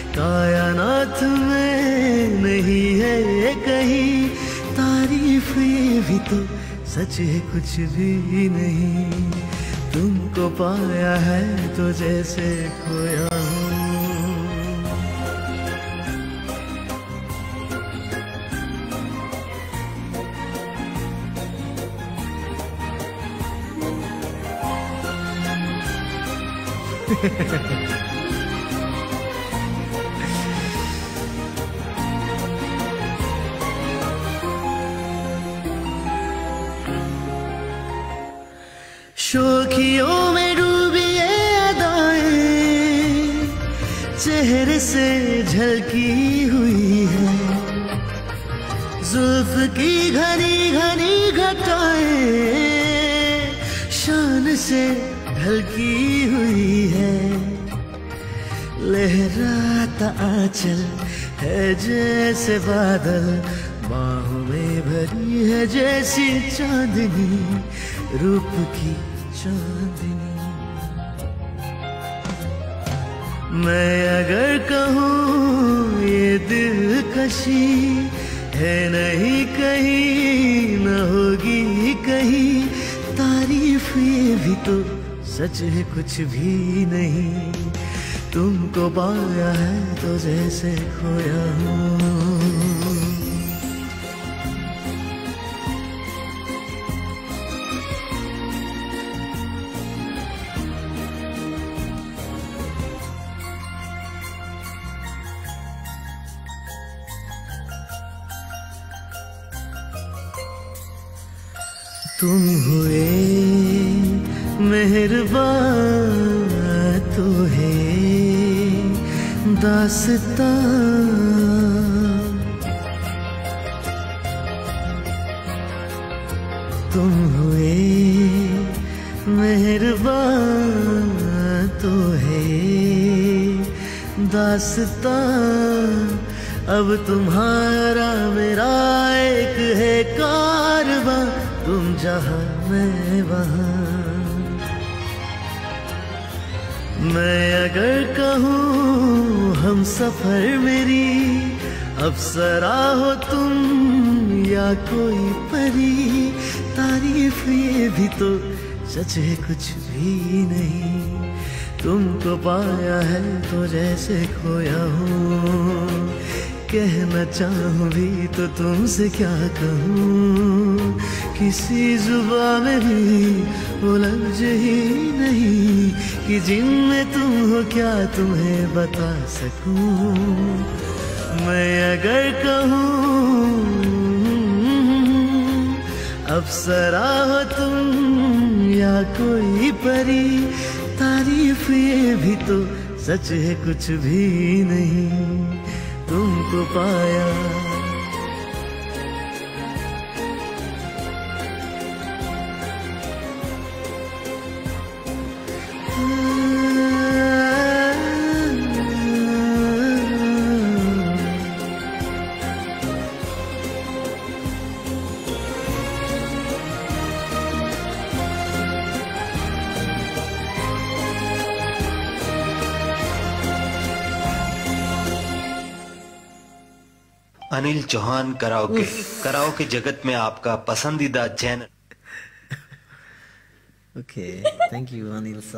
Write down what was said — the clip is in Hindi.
कायनात में नहीं है ये कहीं तारीफ, ये भी तो सच है कुछ भी नहीं। तुमको पाया है तो जैसे खोया हूँ। शोखियों में डूबी ये अदाएं चेहरे से झलकी हुई है। जुल्फ की घनी घनी घटाएं शान से ढलकी हुई है। लहराता आंचल है जैसे बादल, बाहों में भरी है जैसी चांदनी, रूप की चांदनी। मैं अगर कहूँ ये दिलकशी है नहीं कहीं, न होगी कहीं तारीफ, ये भी तो सच है कुछ भी नहीं। तुमको पाया है तो जैसे खोया हूँ। तुम हुए मेहरबान तो है दास्तां, तुम हुए मेहरबान तो है दास्तां। अब तुम्हारा मेरा एक है कारवां, तुम जहाँ मैं वहाँ। मैं अगर कहूँ हम सफर मेरी अप्सरा हो तुम या कोई परी, तारीफ ये भी तो सच है कुछ भी नहीं। तुमको पाया है तो जैसे खोया हूँ। कहना चाहूँ भी तो तुमसे क्या कहूँ, किसी जुबान में भी वो लफ्ज़ ही नहीं कि जिनमें तुम हो क्या तुम्हें बता सकूँ। मैं अगर कहूँ अप्सरा हो तुम या कोई परी, तारीफ ये भी तो सच है कुछ भी नहीं। तुमको पाया अनिल चौहान कराओके। कराओके जगत में आपका पसंदीदा channel. Okay, thank you Anil.